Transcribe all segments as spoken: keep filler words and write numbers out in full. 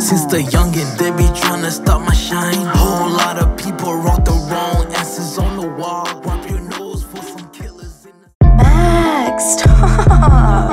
since the youngin'. They be tryna stop my shine. Whole lot of people wrote the wrong answers on the wall. Wipe your nose for some killers in the Max, stop.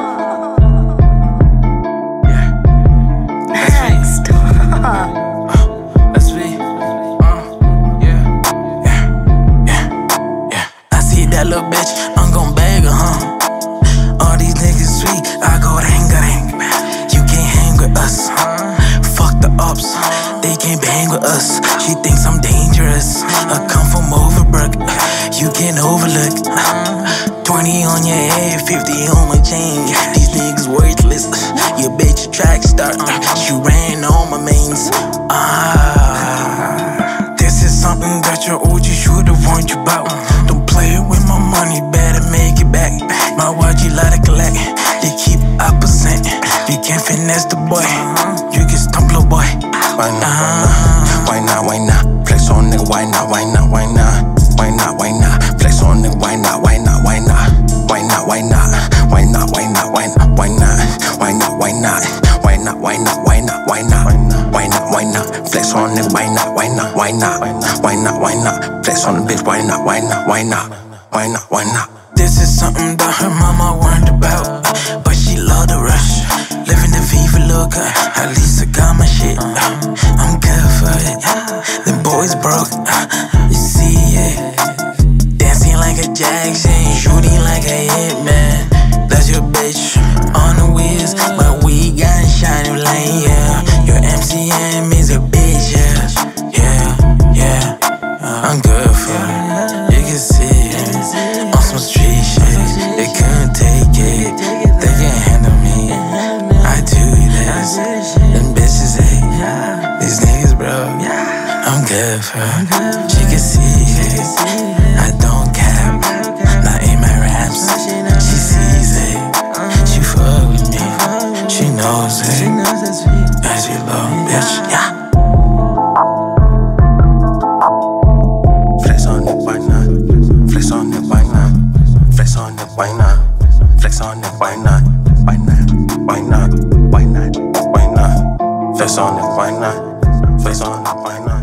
Yeah. Max, stop. That's me. Uh, yeah. Yeah. Yeah. Yeah. I see that little bitch, I'm gon' bag her, huh? All these niggas sweet, I go dang dang. You can't hang with us. Fuck the ops, they can't bang with us. She thinks I'm dangerous. I come from Overbrook, you can't overlook. Twenty on your head, fifty on my chain. These niggas worthless. Your bitch a track star. She ran on my mains. Ah, this is something that your O G should've warned you about. Don't play with my money, better make it back. My watch you let it collect. They keep a percent. You can't finesse the boy. You can stumble a boy. Why not? Why not? Why not? Flex on nigga. Why not? Why not? Why not? Why not? Why not? Flex on nigga. Why not? Why not? Why not? Why not? Why not? Why not? Why not? Why not? Why not? Why not? Why not? Why not? Why not? Why not? Why not? Why not? Why not? Flex on nigga. Why not? Why not? Why not? Why not? Why not? Flex on the bitch. Why not? Why not? Why not? Why not? Why not? This is something that her mama warned about, but she love the rush. Living the Viva Loca, at least I got my shit. I'm good for it. Them boys broke, you see it. Dancing like a Jackson, shooting like a hitman. That's your bitch on the wheels, but we got shining light, yeah. Your M C M is a bitch, yeah, yeah, yeah. I'm good for it, you can see it. On some street shit, they couldn't take it. They can't handle me, I do this. Them bitches hate, these niggas bro. I'm good for it, she can see it. I don't cap, not in my raps. She sees it, she fuck with me, she knows it. That's your little bitch, yeah. Flex on it, why not? Flex on it, why not? Flex on it, why not? Flex on it, why not? Why not? Why not? Why not? Why not? Flex on it, why not? Flex on it, why not?